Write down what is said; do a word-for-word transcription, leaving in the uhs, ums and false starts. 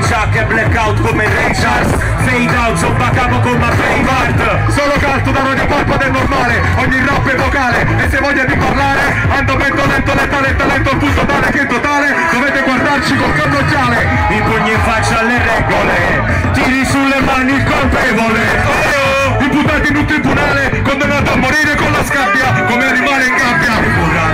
hijack e blackout come Ray Charles. Fade out, sono baccapo come Braveheart. Solo calcio da radio pappa del normale. Ogni rap è vocale e se voglia di parlare andamento lento, letale, talento al punto tale che in totale dovete guardarci col cannocchiale. I pugni in faccia alle regole, tiri sulle mani il colpevole. Imputati in un tribunale, condannato a morire con la scabbia.